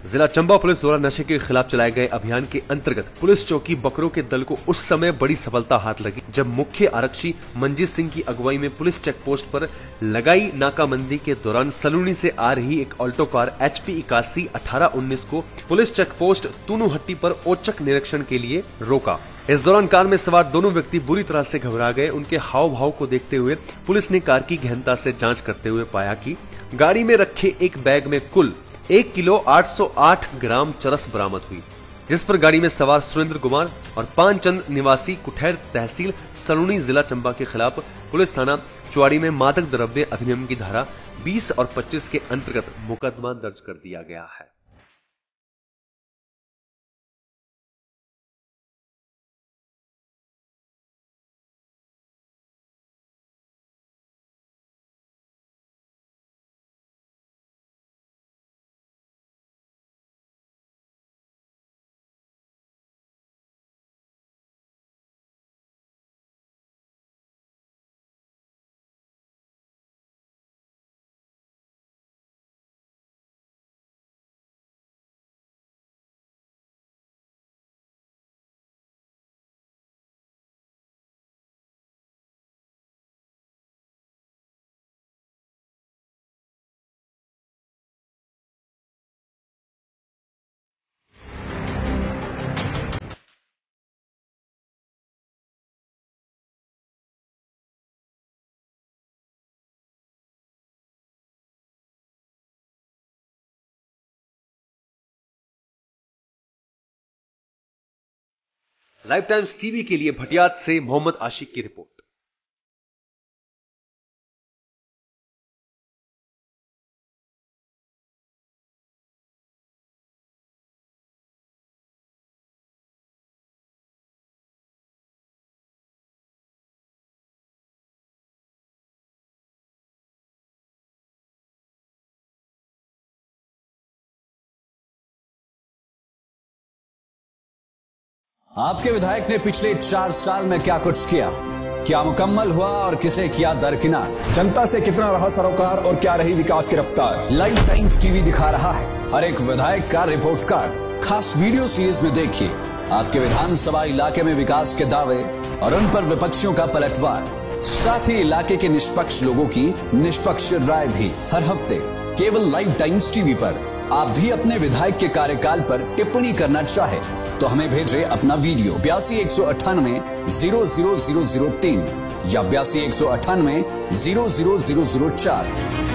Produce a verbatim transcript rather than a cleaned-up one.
जिला चंबा पुलिस द्वारा नशे के खिलाफ चलाए गए अभियान के अंतर्गत पुलिस चौकी बकरों के दल को उस समय बड़ी सफलता हाथ लगी जब मुख्य आरक्षी मंजीत सिंह की अगुवाई में पुलिस चेक पोस्ट पर लगाई नाकाबंदी के दौरान सलूनी से आ रही एक ऑल्टो कार एच पी इक्यासी अठारह उन्नीस को पुलिस चेक पोस्ट तूनुहट्टी पर औचक निरीक्षण के लिए रोका। इस दौरान कार में सवार दोनों व्यक्ति बुरी तरह से घबरा गए। उनके हाव भाव को देखते हुए पुलिस ने कार की गहनता से जांच करते हुए पाया कि गाड़ी में रखे एक बैग में कुल एक किलो आठ सौ आठ ग्राम चरस बरामद हुई, जिस पर गाड़ी में सवार सुरेंद्र कुमार और पानचंद निवासी कुठैर तहसील सलूनी जिला चंबा के खिलाफ पुलिस थाना चुवाड़ी में मादक द्रव्य अधिनियम की धारा बीस और पच्चीस के अंतर्गत मुकदमा दर्ज कर दिया गया है। लाइफ टाइम्स टीवी के लिए भटियात से मोहम्मद आशिक की रिपोर्ट। आपके विधायक ने पिछले चार साल में क्या कुछ किया, क्या मुकम्मल हुआ और किसे किया दरकिनार, जनता से कितना रहा सरोकार और क्या रही विकास की रफ्तार। लाइफ टाइम्स टीवी दिखा रहा है हर एक विधायक का रिपोर्ट कार्ड। खास वीडियो सीरीज में देखिए आपके विधानसभा इलाके में विकास के दावे और उन पर विपक्षियों का पलटवार, साथ ही इलाके के निष्पक्ष लोगों की निष्पक्ष राय भी हर हफ्ते केवल लाइफ टाइम्स टीवी पर। आप भी अपने विधायक के कार्यकाल पर टिप्पणी करना चाहे तो हमें भेजे अपना वीडियो बयासी एक सौ अट्ठानवे जीरो जीरो जीरो जीरो तीन या बयासी एक सौ अट्ठानवे जीरो जीरो जीरो जीरो चार।